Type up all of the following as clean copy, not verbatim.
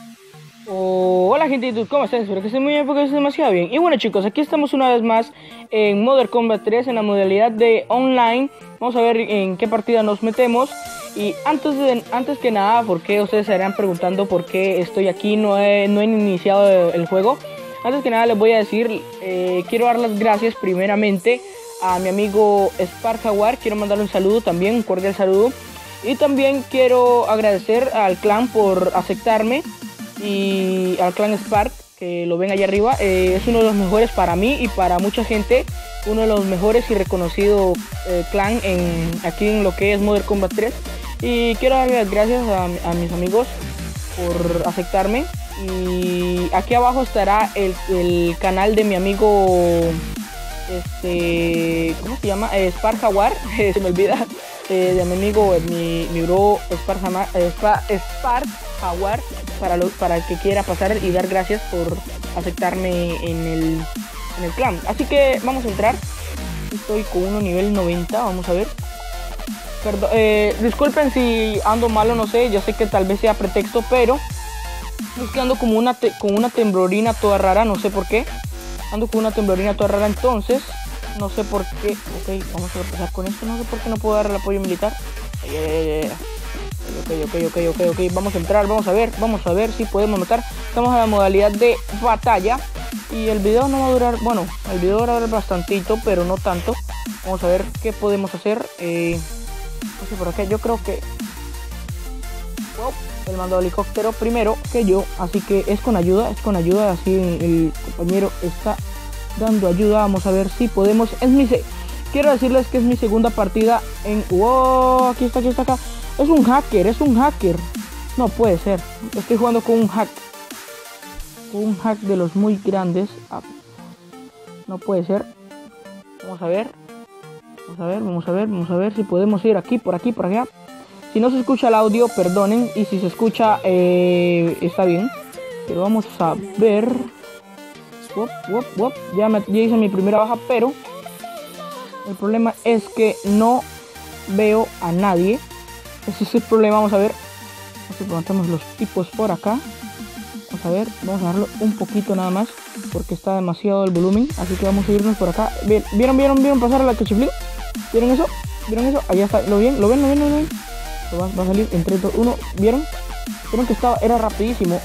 Hola gente de YouTube, ¿cómo están? Espero que estén muy bien porque estén demasiado bien. Y bueno chicos, aquí estamos una vez más en Modern Combat 3 en la modalidad de online. Vamos a ver en qué partida nos metemos. Y antes que nada, porque ustedes se estarán preguntando por qué estoy aquí, no he iniciado el juego. Antes que nada les voy a decir, quiero dar las gracias primeramente a mi amigo Spark Jaguar. Quiero mandarle un saludo también, un cordial saludo. Y también quiero agradecer al clan por aceptarme. Y al clan Spark, que lo ven allá arriba, es uno de los mejores para mí y para mucha gente, uno de los mejores y reconocido clan aquí en lo que es Modern Combat 3. Y quiero darle las gracias a mis amigos por aceptarme. Y aquí abajo estará el canal de mi amigo, ¿cómo se llama? Spark Jaguar, se me olvida, de mi amigo, mi bro Spark Jaguar, para el que quiera pasar y dar gracias por aceptarme en el clan. Así que vamos a entrar. Estoy con uno nivel 90, vamos a ver. Perdón, disculpen si ando malo, no sé, yo sé que tal vez sea pretexto, pero es que ando como con una temblorina toda rara, no sé por qué. Ando con una temblorina toda rara, entonces no sé por qué. Ok, vamos a empezar con esto. No sé por qué no puedo dar el apoyo militar. Ok, vamos a entrar, vamos a ver si podemos matar. Estamos en la modalidad de batalla y el video no va a durar, bueno, el video va a durar bastantito, pero no tanto. Vamos a ver qué podemos hacer. No sé por acá, yo creo que él mandó helicóptero primero que yo, así que es con ayuda, así el compañero está dando ayuda. Vamos a ver si podemos. Quiero decirles que es mi segunda partida en... ¡Wow! Aquí está acá. Es un hacker. No puede ser. Estoy jugando con un hack. Con un hack de los muy grandes. No puede ser. Vamos a ver si podemos ir aquí, por allá. Si no se escucha el audio, perdonen. Y si se escucha, está bien. Pero vamos a ver. Ya hice mi primera baja, pero el problema es que no veo a nadie. Ese es el problema. Vamos a ver. Así levantamos los tipos por acá. Vamos a ver. Vamos a darlo un poquito nada más, porque está demasiado el volumen. Así que vamos a irnos por acá. ¿Vieron pasar a la cachiflín? ¿Vieron eso? Allá está. ¿Lo ven? Va a salir en 3, 2, 1. ¿Vieron? Vieron que era rapidísimo.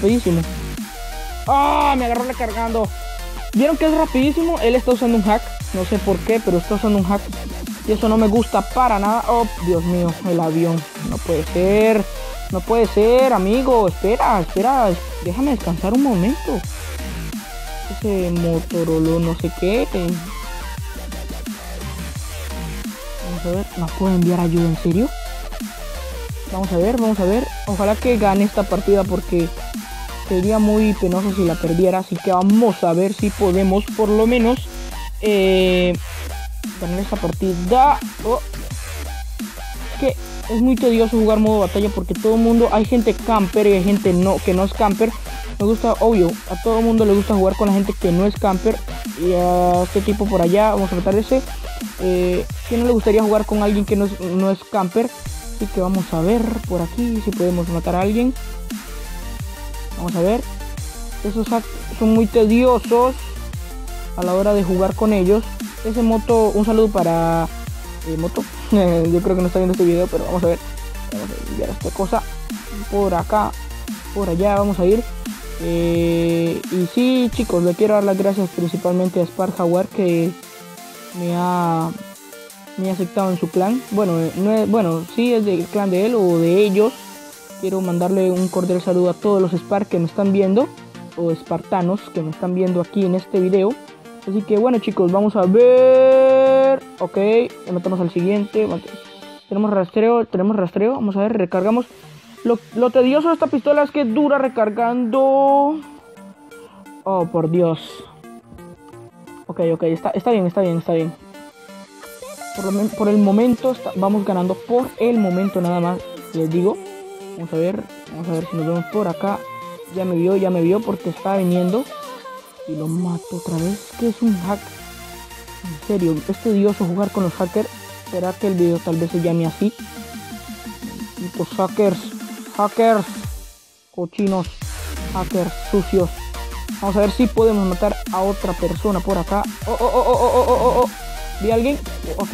¡Ah! Me agarró recargando. ¿Vieron que es rapidísimo? Él está usando un hack. No sé por qué, pero está usando un hack. Y eso no me gusta para nada. Oh, Dios mío, el avión. No puede ser, amigo. Espera. Déjame descansar un momento. Ese Motorola, no sé qué. Vamos a ver. ¿No puedo enviar ayuda? ¿En serio? Vamos a ver. Ojalá que gane esta partida, porque sería muy penoso si la perdiera. Así que vamos a ver si podemos por lo menos ganar esta partida. Es que es muy tedioso jugar modo batalla, porque todo el mundo, hay gente camper y hay gente que no es camper. Me gusta, obvio, a todo el mundo le gusta jugar con la gente que no es camper. Y a este tipo por allá, vamos a matar ese. Que no le gustaría jugar con alguien que no es camper. Así que vamos a ver por aquí si podemos matar a alguien. Vamos a ver. Esos son muy tediosos a la hora de jugar con ellos. Ese Moto, un saludo para Moto. Yo creo que no está viendo este video, pero vamos a ver. Vamos a enviar esta cosa por acá, por allá. Vamos a ir. Y sí, chicos, le quiero dar las gracias principalmente a Spark Jaguar, que me ha aceptado en su clan. Bueno, sí es del clan de él o de ellos. Quiero mandarle un cordial saludo a todos los Spark que me están viendo, o espartanos que me están viendo aquí en este video. Así que bueno, chicos, vamos a ver. Ok, le metemos al siguiente. Tenemos rastreo. Vamos a ver, recargamos. Lo tedioso de esta pistola es que dura recargando. Oh, por Dios. Ok, está bien. Por el momento vamos ganando, por el momento nada más, les digo. Vamos a ver si nos vemos por acá. Ya me vio porque está viniendo. Y lo mato otra vez. Que es un hack. En serio, es tedioso jugar con los hackers. Será que el video tal vez se llame así. Tipo hackers. Cochinos. Hackers sucios. Vamos a ver si podemos matar a otra persona por acá. Oh. ¿Vi a alguien? Ok.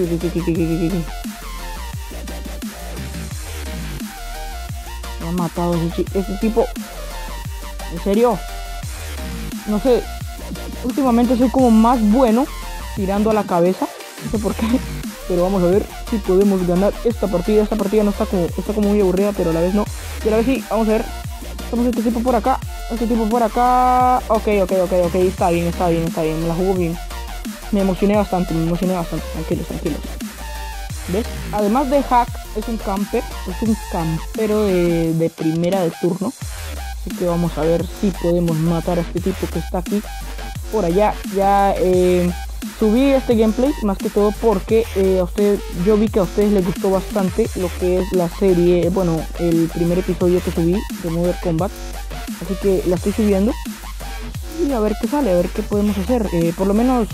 Me ha matado ese tipo. ¿En serio? No sé. Últimamente soy como más bueno tirando a la cabeza. No sé por qué. Pero vamos a ver si podemos ganar esta partida. Esta partida no está como muy aburrida, pero a la vez no. Y a la vez sí. Vamos a ver. Estamos este tipo por acá. Este tipo por acá. Ok. Está bien. Me la jugó bien. Me emocioné bastante. Tranquilos. ¿Ves? Además de hack, es un camper. Es un campero de primera de turno. Así que vamos a ver si podemos matar a este tipo que está aquí. Por allá. Ya subí este gameplay más que todo porque yo vi que a ustedes les gustó bastante lo que es la serie. Bueno, el primer episodio que subí de Mortal Kombat. Así que la estoy subiendo. Y a ver qué sale, a ver qué podemos hacer. Por lo menos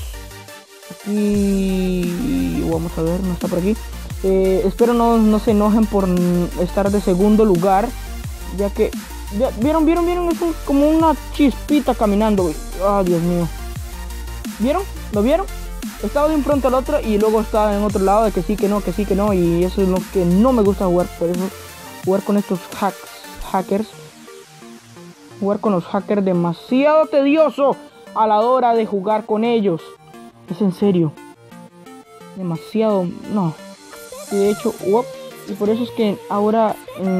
aquí vamos a ver, no está por aquí. Espero no se enojen por estar de segundo lugar, ya que vieron es como una chispita caminando. Ah, Dios mío, ¿vieron? ¿Lo vieron? Estaba de un pronto al otro y luego estaba en otro lado de que sí, que no, y eso es lo que no me gusta jugar. Por eso jugar con estos hackers, jugar con los hackers demasiado tedioso a la hora de jugar con ellos. Es en serio. Demasiado. No. Y de hecho, y por eso es que ahora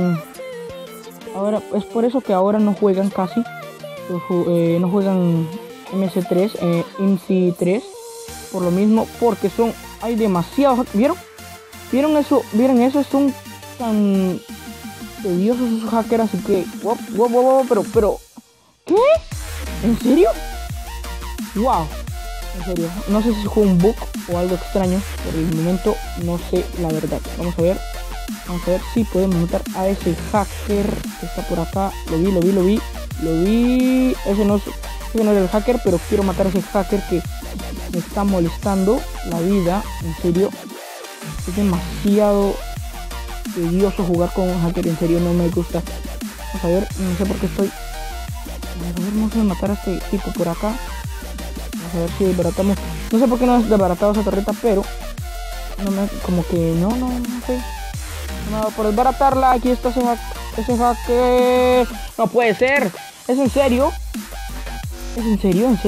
es por eso que ahora no juegan casi. No juegan MC3, IMSI3. Por lo mismo, porque hay demasiados. ¿Vieron eso? Son tan tediosos esos hackers, así que pero ¿qué? ¿En serio? Wow. En serio, no sé si fue un bug o algo extraño. Por el momento no sé la verdad. Vamos a ver si podemos matar a ese hacker que está por acá. Lo vi. Ese no era el hacker, pero quiero matar a ese hacker que me está molestando la vida. En serio, es demasiado tedioso jugar con un hacker. En serio, no me gusta. Vamos a ver, no sé por qué estoy. Vamos a matar a este tipo por acá. A ver si desbaratamos. No sé por qué no es desbaratado esa torreta, pero como que no sé. No, por desbaratarla, aquí está ese hacker. No puede ser. ¿Es en serio? ¿En serio? No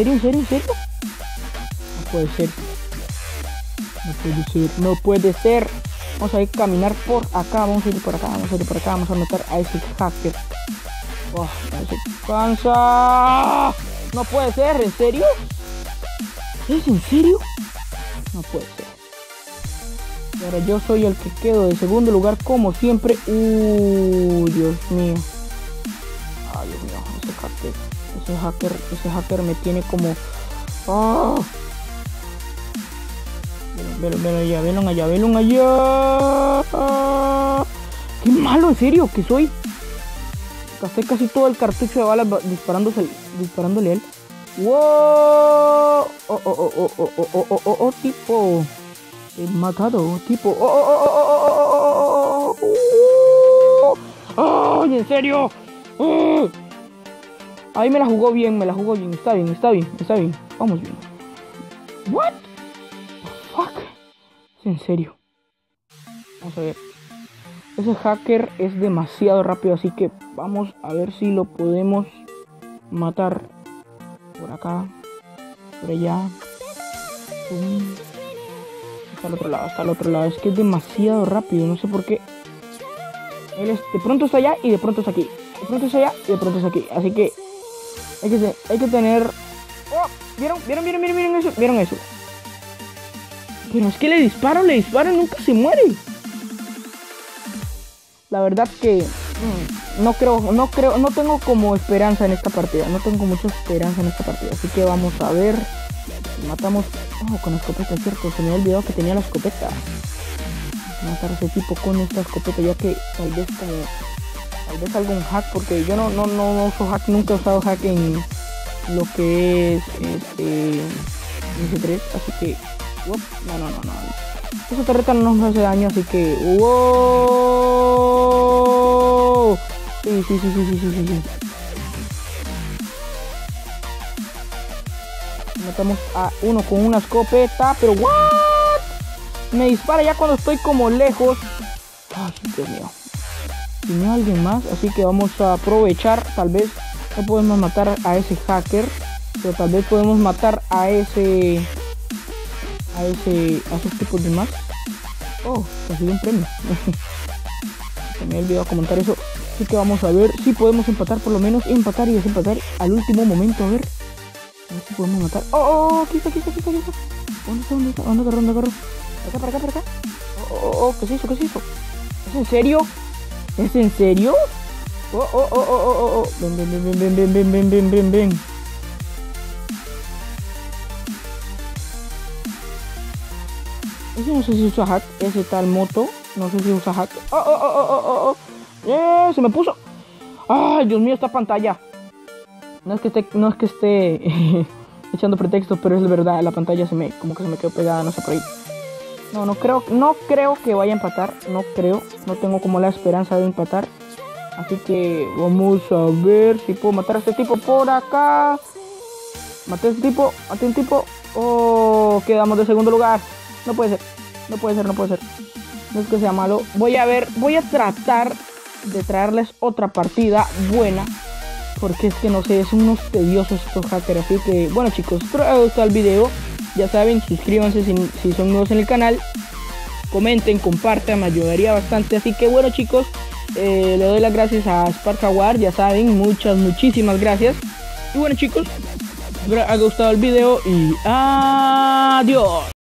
puede ser. Vamos a ir a caminar por acá. Vamos a ir por acá. Vamos a matar a ese hacker. No se cansa. No puede ser. ¿En serio? ¿Es en serio? No puede ser. Y ahora yo soy el que quedo de segundo lugar como siempre. Dios mío. Ay, Dios mío. Ese hacker me tiene como... Velo allá. Qué malo, en serio, que soy. Gasté casi todo el cartucho de balas disparándole a él. ¡Wow! Tipo. He matado, tipo. ¡Ay, en serio! Ahí me la jugó bien. Está bien. Vamos bien. What? Fuck. ¿Es en serio? Vamos a ver. Ese hacker es demasiado rápido, así que vamos a ver si lo podemos matar. Por acá, por allá. Hasta el otro lado. Es que es demasiado rápido, no sé por qué. De pronto está allá y de pronto está aquí. Así que hay que tener... ¿Vieron eso? Pero es que le disparan, nunca se muere. La verdad que no tengo como esperanza en esta partida. No tengo mucha esperanza en esta partida. Así que vamos a ver. Matamos. Con la escopeta, es cierto. Se me había olvidado que tenía la escopeta. Matar a ese tipo con esta escopeta, ya que tal vez algún hack, porque yo no uso hack, nunca he usado hack en lo que es MC3, así que no. Esa torreta no nos hace daño, así que sí. Matamos a uno con una escopeta, pero ¿what? Me dispara ya cuando estoy como lejos. Ay, Dios mío. Tiene alguien más, así que vamos a aprovechar. Tal vez no podemos matar a ese hacker, pero tal vez podemos matar a esos tipos de más. Oh, conseguí un premio. Se me había olvidado comentar eso. Así que vamos a ver si podemos empatar, por lo menos empatar y desempatar al último momento. A ver si podemos matar. Oh, aquí está. ¿Dónde está? ¿Dónde agarró? Para acá. Oh, ¿qué es eso? ¿Es en serio? ¿Es en serio? Oh. Ven. Ese no sé si usa hack, ese tal moto. No sé si usa hack. Oh. Se me puso. Ay, Dios mío, esta pantalla. No es que esté echando pretextos, pero es verdad, la pantalla se me quedó pegada, no sé por ahí. No creo que vaya a empatar. No tengo como la esperanza de empatar. Así que vamos a ver si puedo matar a este tipo por acá. Maté a este tipo, un tipo. Oh, quedamos de segundo lugar. No puede ser. No es que sea malo. Voy a tratar de traerles otra partida buena, porque es que no sé, son unos tediosos estos hackers. Así que bueno, chicos, espero que les haya gustado el video. Ya saben, suscríbanse si son nuevos en el canal. Comenten, compartan, me ayudaría bastante. Así que bueno, chicos, le doy las gracias a Spark Jaguar. Ya saben, muchísimas gracias. Y bueno, chicos, espero que les haya gustado el video y adiós.